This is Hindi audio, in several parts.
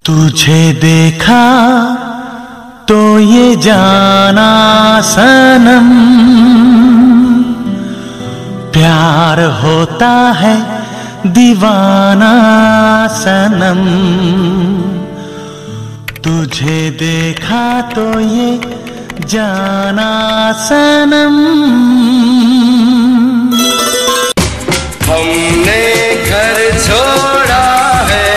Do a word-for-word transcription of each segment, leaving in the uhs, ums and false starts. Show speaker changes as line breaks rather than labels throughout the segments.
तुझे देखा तो ये जाना सनम, प्यार होता है दीवाना सनम। तुझे देखा तो ये जाना सनम।
हमने घर छोड़ा है,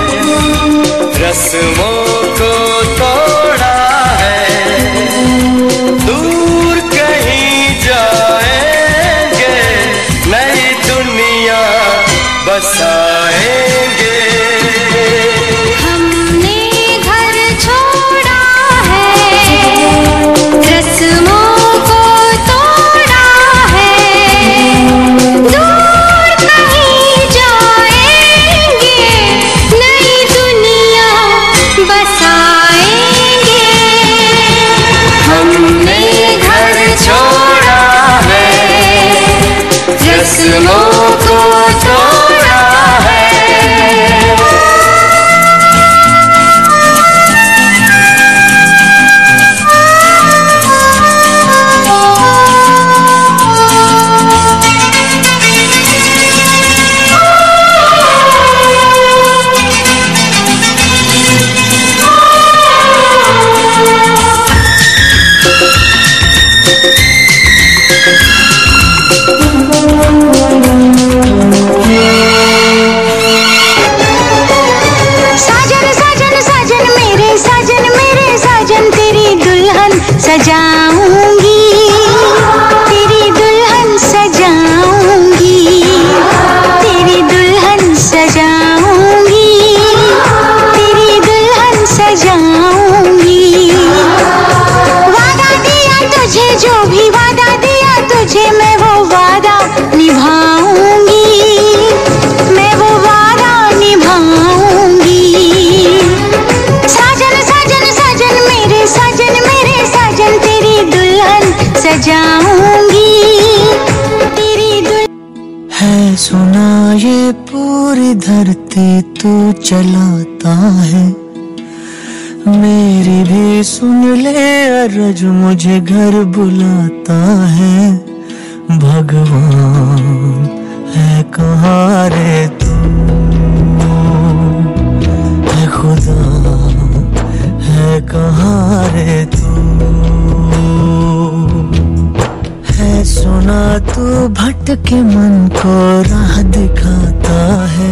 रस्मों को तोड़ा है, दूर कहीं जाएंगे, नई दुनिया बसाएंगे।
हमने घर छोड़ा है, रस्मों को तोड़ा है, दूर कहीं जाएंगे, नई दुनिया बसाएंगे।
हमने घर छोड़ा है, रस्मों को तोड़ा है।
सजाऊंगी, तेरी दुल्हन सजाऊंगी, तेरी दुल्हन सजाऊंगी, तेरी दुल्हन सजाऊंगी। वादा दिया तुझे, जो भी वादा दिया तुझे, मैं वो वादा निभाऊंगी, मैं वो वादा निभाऊंगी। साजन साजन साजन मेरे साजन मेरे साजन, तेरी दुल्हन सजाऊंगी, तेरी दुल्हन।
है सुना ये पूरी धरती तू चलाता है, मेरी भी सुन ले अरज मुझे घर बुलाता है। भगवान है कहाँ रे तू, है खुदा है कहाँ रे तू। है सुना तू भटके मन को राह दिखाता है।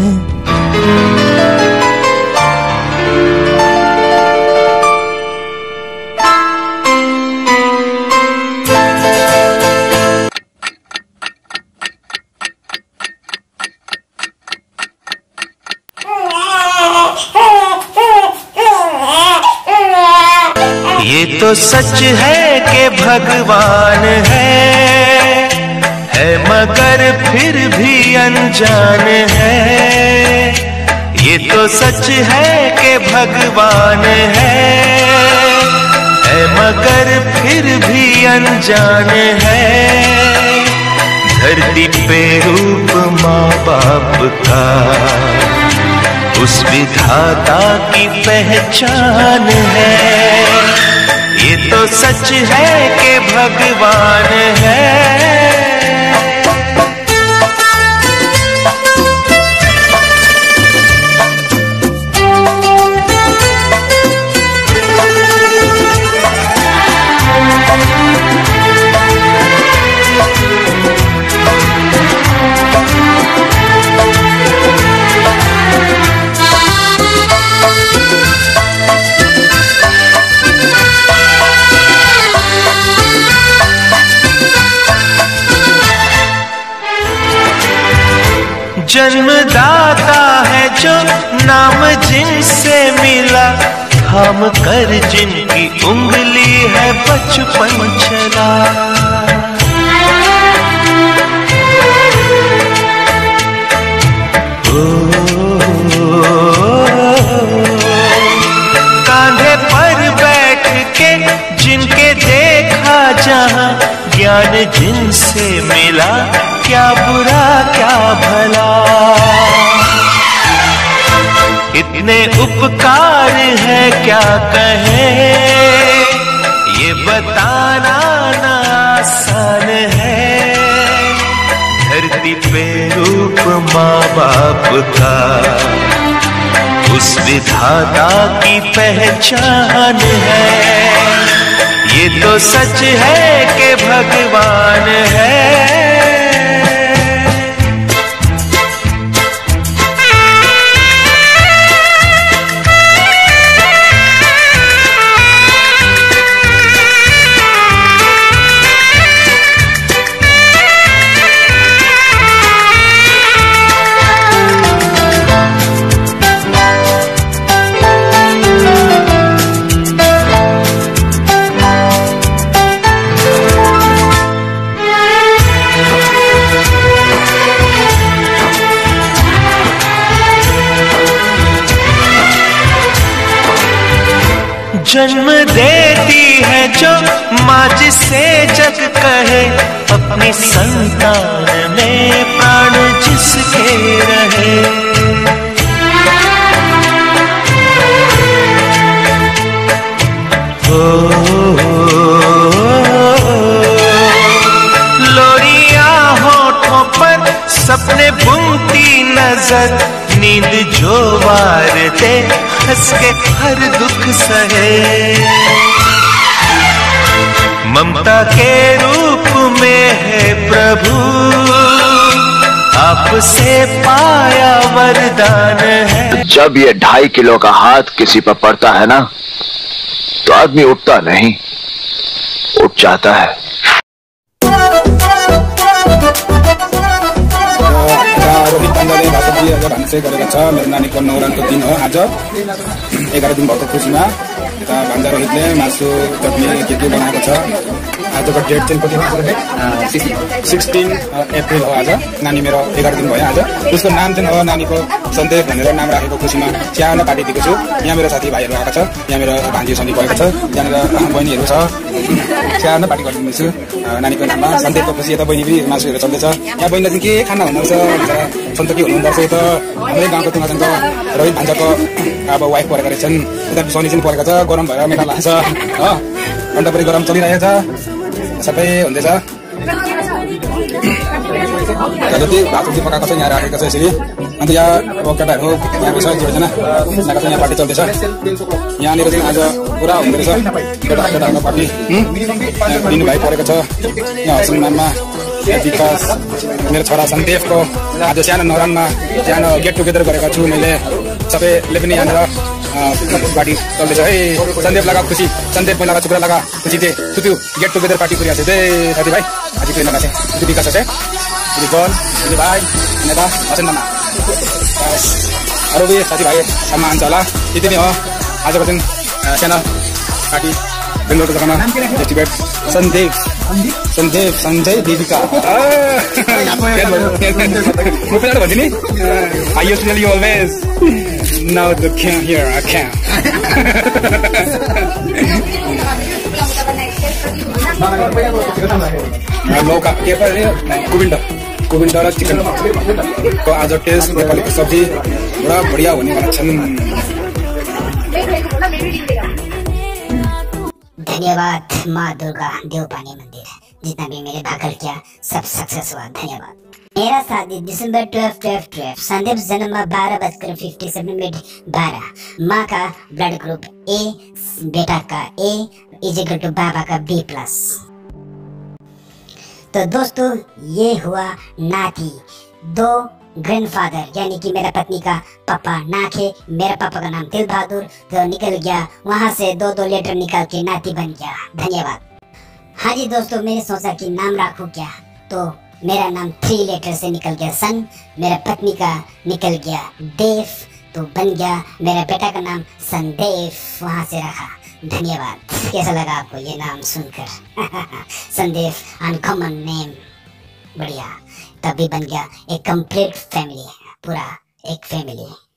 ये तो सच है कि भगवान है, है मगर फिर भी अनजान है। ये तो सच है कि भगवान है, है मगर फिर भी अनजान है। धरती पे रूप माँ बाप का, उस विधाता की पहचान है। ये तो सच है कि भगवान है। जन्मदाता है जो नाम जिनसे मिला, थाम कर जिनकी उंगली है बचपन चला। ओ, कांधे पर बैठ के जिनके देखा जहां, ज्ञान जिनसे मिला, क्या बुरा क्या भला। कितने उपकार है क्या कहे, ये बताना ना आसान है। धरती पे रूप माँ बाप का उस विधाता की पहचान है। ये तो सच है कि भगवान है। जन्म देती है जो माँ जिसे जग कहे, अपनी संतान में प्राण जिसके रहे। ओ, लोरियां होठों पर सपने बुनती नजर, नींद जो वार दे हंस के हर दुख सहे। ममता के रूप में है प्रभु, आपसे पाया वरदान है।
जब ये ढाई किलो का हाथ किसी पर पड़ता है ना, तो आदमी उठता नहीं, उठ जाता है।
भान्से गरेको छ। मेरो नानीको न्वारानको दिन हो आज, एघार दिन भएको खुसीमा। यता भान्जा रोहितले मासु चटनी के के बनाएको छ। आजको डेट चाहिँ कति हो? सिक्सटिन अप्रिल हो आज। नानी मेरो एघार दिन भयो आज। उसको नाम चाहिँ हो नानीको सन्देश भनेर नाम राखेको खुसीमा सानो पार्टी दिएको छु। यहाँ मेरो साथीभाइहरू आएको छ, यहाँ मेरो भान्जी सन्दी भएको छ, यहाँनिर बहिनीहरू छ। सानो पार्टी गरिदिँदैछु नानीको नाममा। सन्देशको खुसी यता बहिनी पनि मासुहरू चल्दैछ। यहाँ बहिनीले चाहिँ के खाना हुनुहुन्छ भनेर सन्तोकी हुनुहुँदो रहेछ। त हाम्रै गाउँको तुङासँग रोहित भान्जाको अब वाइफ परेको रहेछन्। उता सोनी चाहिँ परेको छ, गरम भएर मेटा लाग्छ हो। अन्त पनि गरम चलिरहेको छ, सबै हुँदैछ। जति भात सब्जी पकाएको छ यहाँ राखेको छ यसरी। अन्त यहाँ अब केटाहरू यहाँ छ दुईजना, यहाँको चाहिँ यहाँ पार्टी चल्दैछ। यहाँनिर चाहिँ आज पुरा हुँदो रहेछ केटा केटाहरूको पार्टी। दिनु भाइ परेको छ यहाँ हसनमा। विकास मेरो छोरा सन्देशको आज सानो नौरानमा सानो गेट टुगेदर गरेको छु मैले। सबैले पनि यहाँनिर पार्टी चल्दैछ है। सन्देश लगा खुसी, सन्देश मैं लगा चुक्रा लगा खुसी थे। तू तू गेट टुगेदर पार्टी पूरी आसे थे साथी भाई। आज कोई लगा से तू विकास है रिकॉल ये भाई नेता हसन नाना अरू भी साथी भाइ सम्मान छ होला। यति नै हो आजको दिन सानो पार्टी बेंगलोर जग्गामा। फेस्टिभल सन्देश सन्देश सञ्जय देविका म पहिला भन्छु नि I used to tell you always now the can here I can. लौका के परे कुबिन्ड कुबिन्ड र चिकन को आज टेस्ट नेपालीको सब्जी बडा बढिया हुने वाला छन्।
धन्यवाद माँ दुर्गा देवपानी मंदिर, जितना भी मेरे भागल किया सब सक्सेस हुआ। धन्यवाद। मेरा शादी दिसंबर ट्वेल्व ट्वेल्व ट्वेल्व संदीप जन्म बारह बजकर फिफ्टी सेवन मिनट बारह। माँ का ब्लड ग्रुप ए, बेटा का ए इजिकल टू बाबा का बी प्लस। तो दोस्तों ये हुआ नाती। दो ग्रैंडफादर यानी कि मेरा पत्नी का पापा नाखे, मेरा पापा का नाम तिल बहादुर, तो निकल गया वहां से दो दो लेटर निकाल के नाती बन गया। धन्यवाद। हाँ जी दोस्तों, मैंने सोचा कि नाम रखूं क्या, तो मेरा नाम थ्री लेटर से निकल गया सन, मेरा पत्नी का निकल गया देव, तो बन गया मेरा बेटा का नाम संदेव, वहां से रखा। धन्यवाद। कैसा लगा आपको ये नाम सुनकर? संदेव अनकॉमन नेम, बढ़िया। तभी बन गया एक कंप्लीट फैमिली, पूरा एक फैमिली।